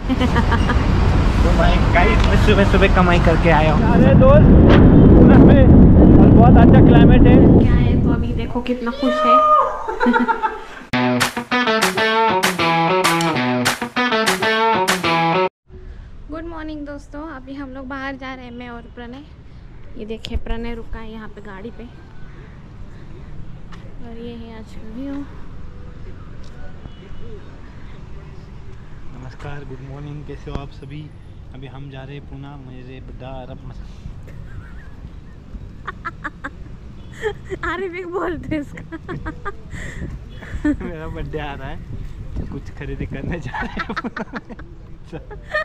तो भाई गाइस मैं सुबह सुबह कमाई करके आया हूँ। अरे दोस्त में और बहुत अच्छा क्लाइमेट है। क्या है तो अभी देखो कितना खुश है। गुड मॉर्निंग दोस्तों, अभी हम लोग बाहर जा रहे हैं, मैं और प्रणय। ये देखिए प्रणय रुका है यहाँ पे गाड़ी पे, और ये है आज का व्यू। नमस्कार, गुड मॉर्निंग, कैसे हो आप सभी। अभी हम जा रहे हैं पुणे, मेरे बड़ा अरब अरबिक बोलते इसका। मेरा बर्थडे आ रहा है, कुछ खरीदी करने जा रहे हैं।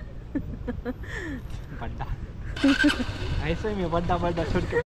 बड्डा ऐसे ही मैं बड्डा छोड़ के।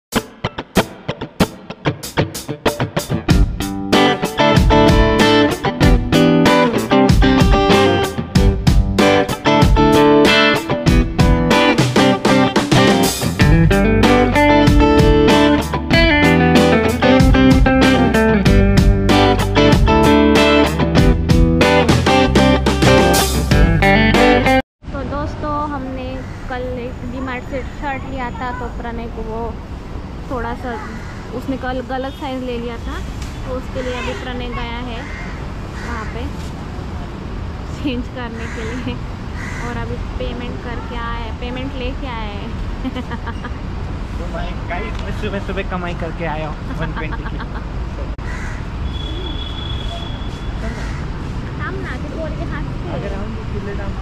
कल एक डीमार्ट से शर्ट लिया था, तो प्रणय को वो थोड़ा सा उसने कल गलत साइज़ ले लिया था, तो उसके लिए अभी प्रणय गया है वहाँ पे चेंज करने के लिए, और अभी पेमेंट करके आए, पेमेंट लेके आए। तो भाई गाइस मैं सुबह सुबह कमाई करके आया हूँ 120 की। हम ना कि बोल के हाथ अगर हम किले दाम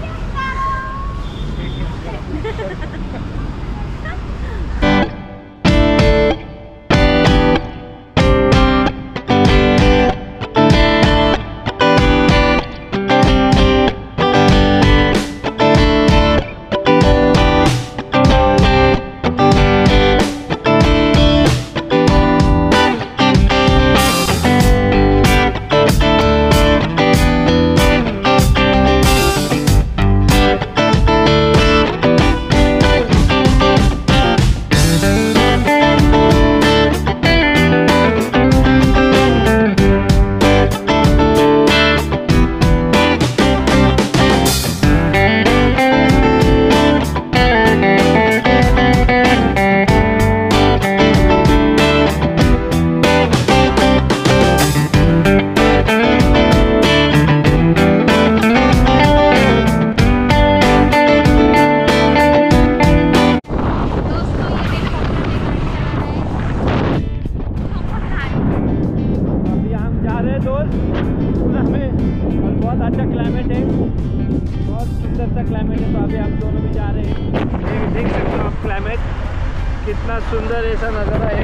अच्छा क्लाइमेट है, बहुत सुंदर सा क्लाइमेट है। तो अभी हम दोनों भी जा रहे हैं। देख सकते हो आप क्लाइमेट कितना सुंदर ऐसा नज़ारा है,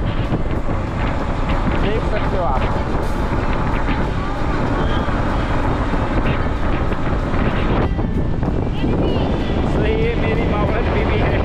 देख सकते हो आप। सही है, मेरी मावलत बीवी है।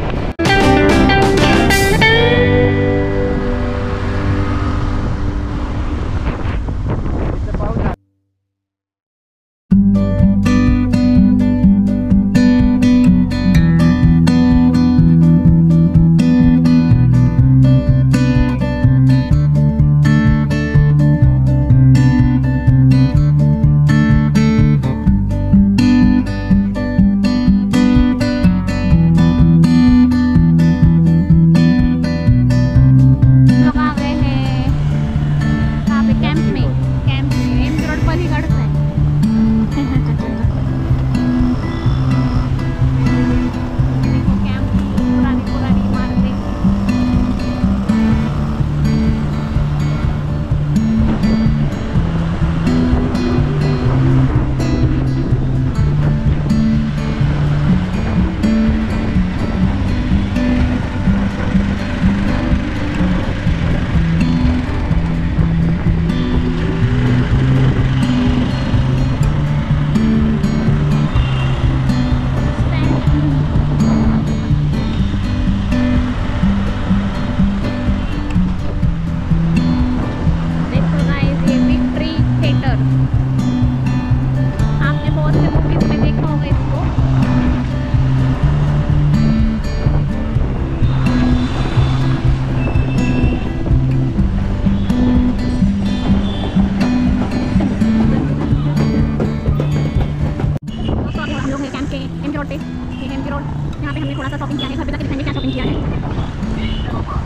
के एमजी रोड पे, ये एमजी रोड, यहाँ पे हमने थोड़ा सा शॉपिंग किया है। घर पे जाके दिखाएंगे क्या शॉपिंग किया है।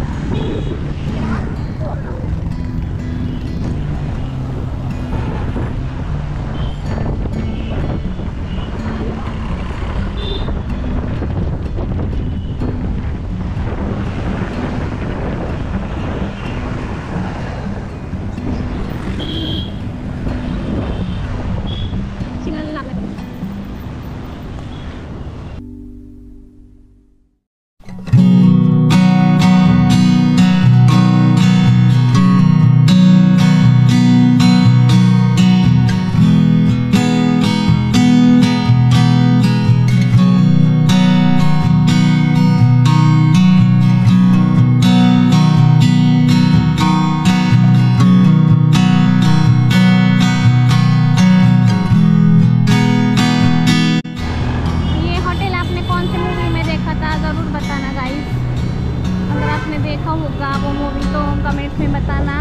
देखा होगा वो मूवी तो कमेंट्स में बताना।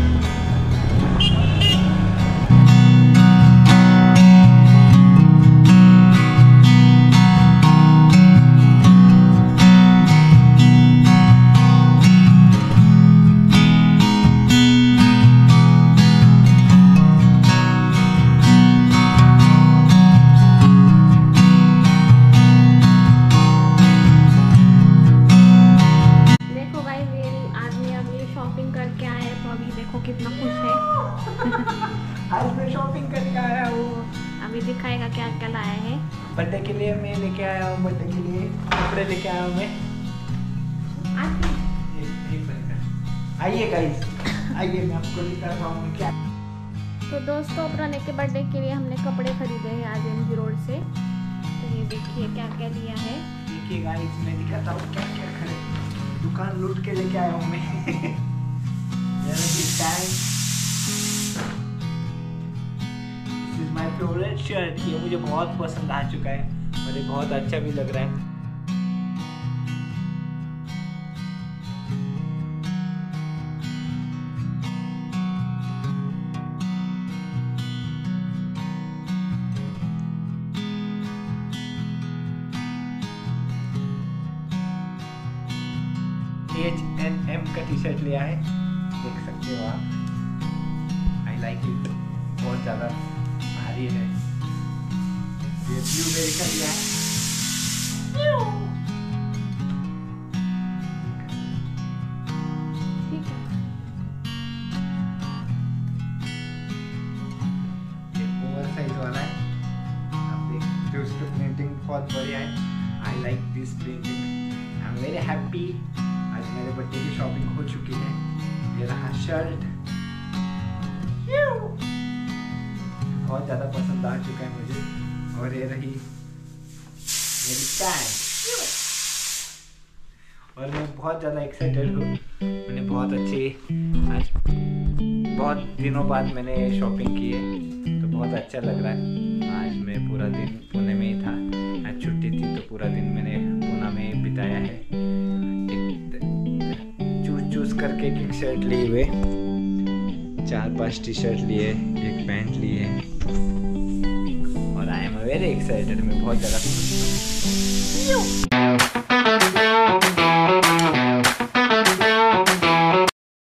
कितना खुश है। आज मैं शॉपिंग करके आया हूँ। अभी दिखाएगा क्या क्या लाया है। बर्थडे के लिए मैं लेके आया हूँ, बर्थडे के लिए कपड़े लेके आया हूँ मैं। आइए गाइस, आइए मैं आपको दिखाता हूँ क्या। तो दोस्तों प्रणय के बर्थडे के लिए हमने कपड़े खरीदे हैं आज एमजी रोड से। तो ये देखिए क्या क्या लिया है। देखिए गाइस मैं दिखाता हूँ क्या क्या खरीद, दुकान लूट के लेके आया हूँ मैं। This is my favorite shirt। ये मुझे बहुत पसंद आ चुका है और ये बहुत अच्छा भी लग रहा है। H&M का टी शर्ट लिया है, देख सकते हो आप। आई लाइक इट, बहुत ज़्यादा भारी है। ये ब्लूबेरी का लिया है। ये ओवर साइज वाला है, आप देख सकते हो। उसकी प्रिंटिंग बहुत बढ़िया है। I like this printing, I am very happy. आज मेरे बर्थडे की शॉपिंग हो चुकी है। ये रहा शर्ट, बहुत ज़्यादा पसंद आ चुका है मुझे। और ये रही मेरी पैंट, और मैं बहुत ज़्यादा एक्साइटेड हूँ। मैंने बहुत अच्छी, आज बहुत दिनों बाद मैंने शॉपिंग की है तो बहुत अच्छा लग रहा है। आज मैं पूरा दिन पुणे में ही था, आज छुट्टी थी तो पूरा दिन मैंने पुणे में ही बिताया है। चूज करके एक शर्ट लिए हुए, 4-5 टी शर्ट लिए, एक पैंट लिए और आई एम वेरी एक्साइटेड। मैं बहुत ज़्यादा खुश हूँ।